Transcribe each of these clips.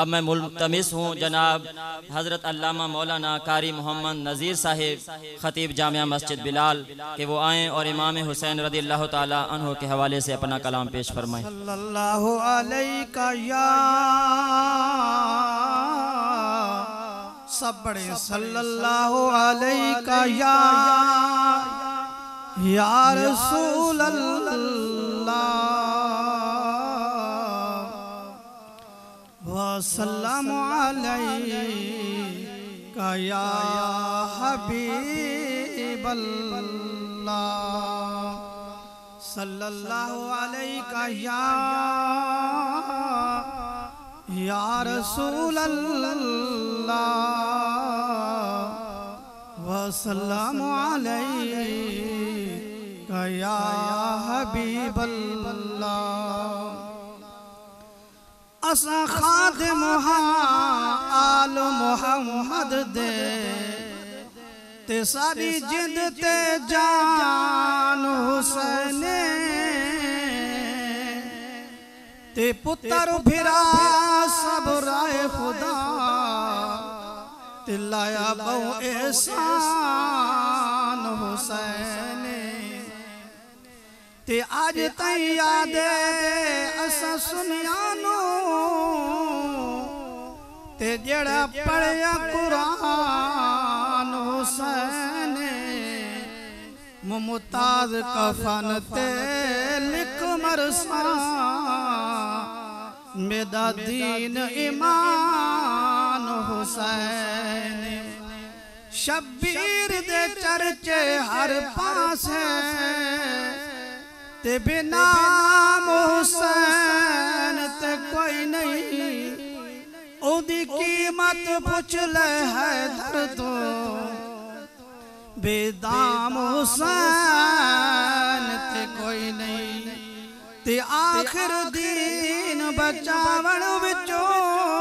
अब मैं मुल्तमिस हूँ जनाब हज़रत अल्लामा मौलाना कारी मोहम्मद नज़ीर साहिब ख़तीब जामिया मस्जिद बिलाल कि वो आएँ और इमाम हुसैन रज़ियल्लाहु ताला अन्हु के हवाले से अपना कलाम पेश फरमाएं। सल्लल्लाहु अलैका या सब बड़े सल्लल्लाहु अलैका या रसूल अल्लाह वसल्लम अलैका या हबीब अल्लाह सल्लल्लाहु अलैका या रसूल अल्लाह वसल्लम अलैका या हबीब अल्लाह असा खादिम आल मुहम्मद दे ते सारी जिंद ते जान हुसैन ते पुत्र भिरा सब राय खुदा ते लाया बहु एहसान हुसैन ते आज तई याद असा सुनियानो ते जड़ा पढ़िया कुरान हुसैन मुमताज कफन ते लिख मरसा मेरा दीन ईमान हुसैन शब्बीर दे चर्चे हर पास ते बिना हुसैन ते कोई नहीं ओदी कीमत पूछ ले है दर्द बेदाम हुसैन ते कोई नहीं ते आखिर दीन बचावन विचों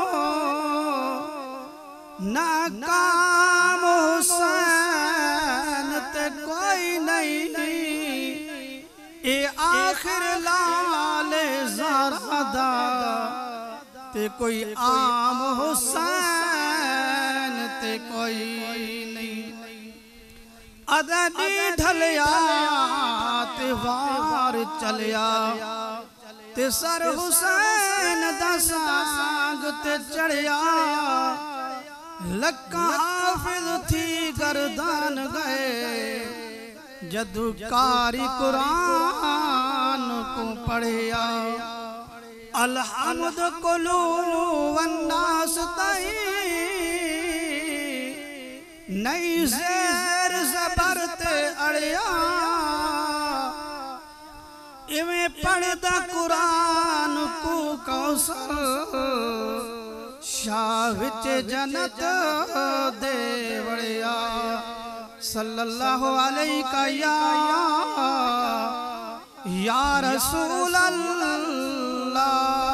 नाकाम हुसैन ते कोई नहीं ए आखिर लाल ज़रा ते कोई आम हुसैन ते कोई नहीं अदनी ढलिया ते वार चलिया ते सर हुसैन दा सांग ते चढ़िया लक्का हाफिज थी गर्दान गए जदू कारी कुरान को पढ़िया अलहमद कुलू वन्नास ताई नई ज़ेर ज़बर ते अड़िया इवें पढ़दा कुरान को कौसर शाह विच जन्नत दे वड़िया सल्लल्लाहु अलैका या रसूल अल्लाह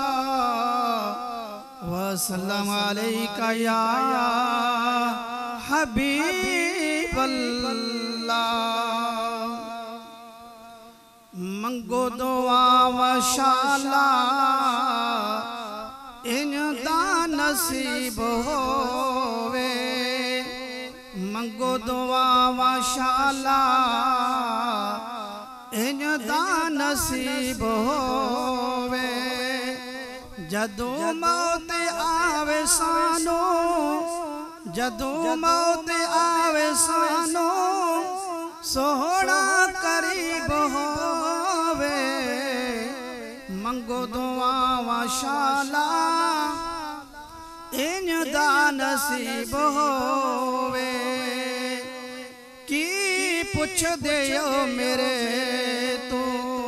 वसल्लम अलैका या हबीब अल्लाह मंगो दुआ वशाला इनदा नसीब होवे मंगो दुआ वशाला इनदा नसीब होवे जदू मौत आवे सानो जदू मौत आवे सानो सोहना करीब होवे मंगो दुआ वशाला इनदा नसीब होवे की पुछ दियो मेरे तो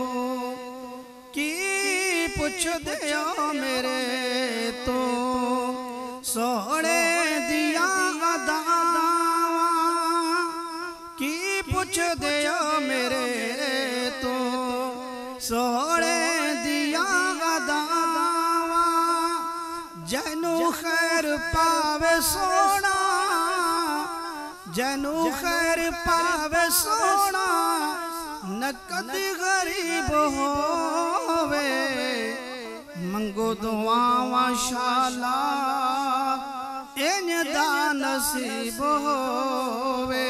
की पुछ दियो मेरे तो सोहने दिया अदावा की पुछ दियो मेरे तो सोहने दिया अदावा जैनू खैर पावे सोना जैनू खैर पावे सोना न कदी गरीब होवे मंगो दुआवां शाला दा नसीब होवे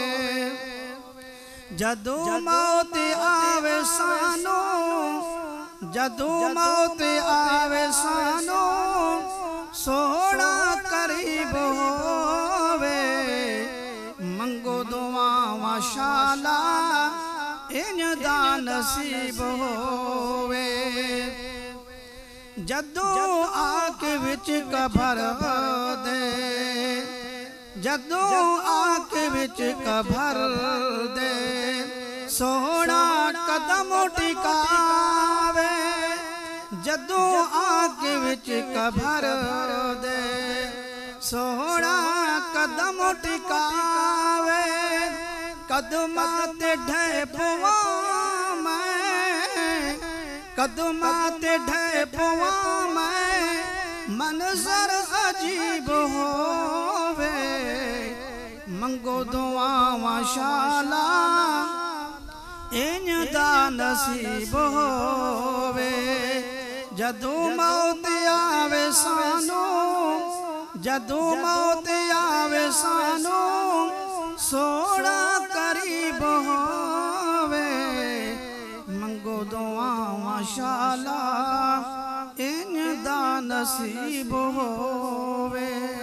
जदों मौत आवे सानू जदों मौत आवे सानू सोना करीब होवे मंगो दुआ माशाला इंज दा नसीब होवे जदों आँख विच कबर दे जदों आँख विच कबर दे सोना कदम टिकावे जदों आँख विच कबर दे सोना कदम टिकावे कदमां ते ढह पवा मैं कदमां ते ढह पवा मैं मनज़र अजीब होवे मंगो दुआ माशाला इंज दा नसीब होवे जदों मौत आवे सानू जदों मौत आवे सानू सोना करीब होवे मंगो दुआ माशाला इंज दा नसीब होवे।